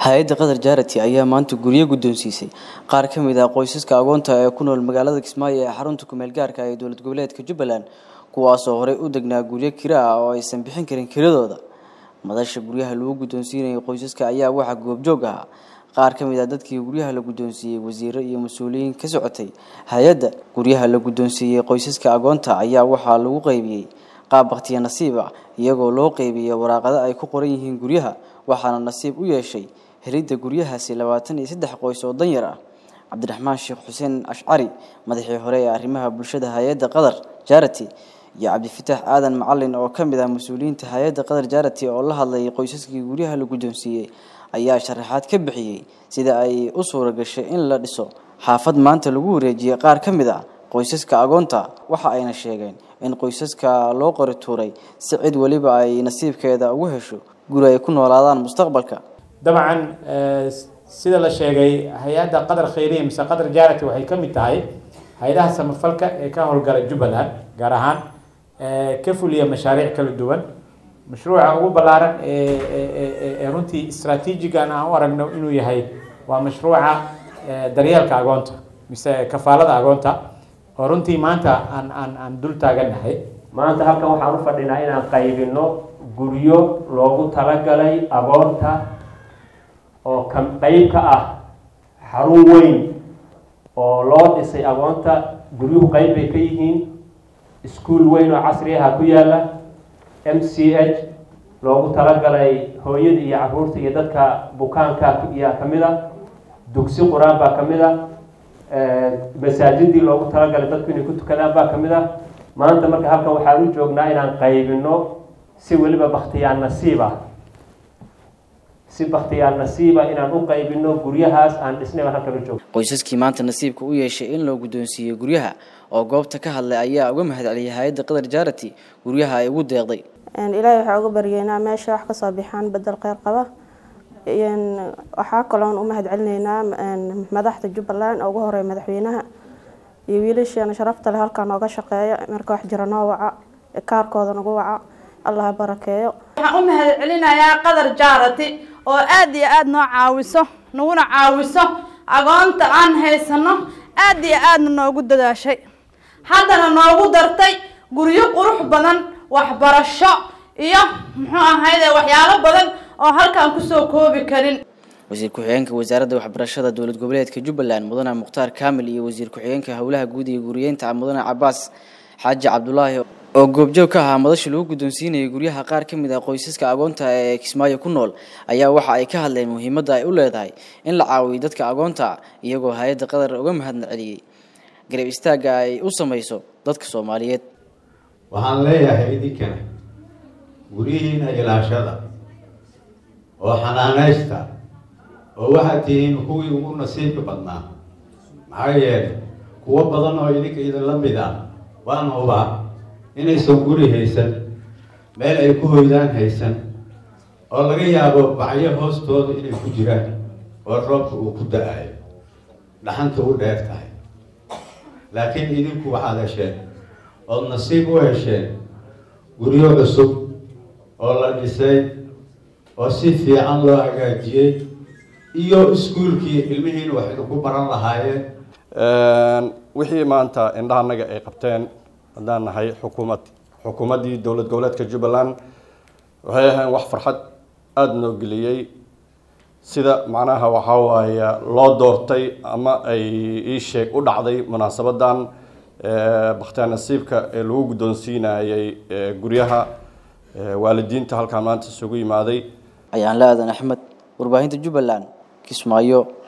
hay'adda Qadar Charity ayaa maanta guryo guddoonsiisay qaar ka mid ah qoysaska agoonta ee ku nool magaalada Kismaayo ee xarunta ku meel gaarka ah ee dowlad goboleedka Jubbaland kuwaas oo hore u degnaa guryo kira ah oo aysan bixin karin kiradooda. Madasha guryaha lagu guddoonsiinay qoysaska ayaa waxa goobjoog ah qaar ka mid ah dadkii guryaha la guddoonsiiyay wasiirro iyo mas'uuliyiin ka socotay hay'adda. Guryaha la guddoonsiiyay qoysaska agoonta ayaa waxa lagu qaybiyay qaab waqtiyo nasiib ah iyagoo loo qaybiyay waraaqada ay ku qoran yihiin guryaha waxaana nasiib u yeeshay helidda guryahaasi 23 qoys oo danyar ah. Cabdiraxmaan Sheekh Xuseen Ashcari madaxii hore ee arrimaha bulshada hay'adda Qadar Charity iyo Cabdifitaax Aadan Macallin oo ka mid ah mas'uuliyiinta hay'adda Qadar Charity oo la hadlay qoysaskii guryaha la guddoonsiiyay ayaa sharaxaad ka bixiyay sida ay u suura gashay in la dhiso xaafad maanta lagu wareejiyay qaar ka mid ah qoysaska agoonta. Waxa ayna sheegeen in qoysaska loo qori tuuray si cid waliba ay nasiibkeeda ugu hesho guri ay ku noolaadaan mustaqbalka. طبعا sida la sheegay hay'adda Qadar Khayriye mise Qadar Charity waxay ka mid tahay hay'adaha samafalka ee ka howlgala Jubbaland gaar ahaan ka fuliya mashaariic kala duwan. Mashruuca ugu ballaaran ee runtii istaraatiijiga aan u aragno inuu yahay waa mashruuca daryeelka agoonta mise kafaalada agoonta oo runtii maanta aan dul taaganahay. maanta halkan waxaan u fadhinaa inaan qaybino guryo loogu talagalay agoonta oo qayb ka ah xarun weyn oo loo dhisay agoonta. guryuhu qayb bay ka yihiin iskuul weyn oo casri ah ku yaala, MCH loogu talagalay hooyada iyo carruurta iyo dadka bukaanka iyo kamid ah, dugsi quraan baa kamid ah, masaajidii loogu talagalay dadku inay ku tukadaan baa kamid ah. maanta marka halkan waxaan u joognaa inaan qaybino si waliba bakhtiyaan nasiiba inaan u qaybino guryahaas aan dhisnay halkan u joogno. qoysaskii maanta nasiibka u yeeshay in loo guddoonsiiyo guryaha oo goobta ka hadlay ayaa uga mahadceliyay hay'adda Qadar Charity guryaha ay ugu deeqday. ilaahay waxa uga baryeynaa meesha wax ka soo bixaan bedel khayr qaba. waxa kaloon u mahadcelinaynaa madaxda Jubbaland ugu horeeyay madaxweynaha iyo wiilasha sharafta leh halka nooga shaqeeya marka wax jira noo waca kaarkooda nagu waca Allah barakeeyo. waxaan u mahadcelinayaa Qadar Charity oo aad iyo aad noo caawiso naguna caawiso agoonta aan haysano aad iyo aad noogu dadaashay haddana noogu dartay guryo qurux badan waxbarasho iyo muxuu ahayd waxyaalo badan oo halkaan ku soo koobi karin. wasiir ku-xigeenka wasaaradda waxbarashada dowlad goboleedka Jubbaland Mudane Mukhtaar Kaamil iyo wasiir ku-xigeenka howlaha guud ee guriyeynta Mudane Cabbaas Xaaji Cabdullaahi oo goobjoog ka ahaa madasha lagu guddoonsiinayay guryaha qaar ka mid ah qoysaska agoonta ee Kismaayo ku nool ayaa waxa ay ka hadleen muhiimadda ay u leedahay in la caawiyo dadka agoonta iyagoo hay'adda Qadar uga mahadceliyay garab istaagga ay u samayso dadka Soomaaliyeed. waxaan leeyahay idinkana guryihiina ilaashada oo xanaanaysta oo waxaad tihiin kuwii ugu nasiibka badnaa. maxaa yeelay kuwo badan oo idin la mid ah waan hubaa inaysan guri haysan, meel ay ku hoydaan haysan, oo laga yaabo bacyo hoostooda inay ku jiraan oo roobka uu ku da'ayo dhaxanta u dheer tahay. laakiin idinku waxaad hesheen ood nasiib u hesheen guryo cusub oo la dhisay oo si fiican loo hagaajiyey iyo iskuulkii ilmihiina wax ku baran lahaayeen. wixii maanta indhahanaga ay qabteen haddaan nahay xukuumaddii dowlad goboleedka Jubbaland waxay ahayn wax farxad aad noo geliyay sida macnaha waxa waaye loo doortay ama ay u dhacday munaasabadan bakhtiyaar nasiibka ee lagu guddoonsiinayay guryaha waalidiinta halkaan maanta isugu yimaaday. ayaan la aadan Axmed warbaahinta Jubbaland Kismaayo.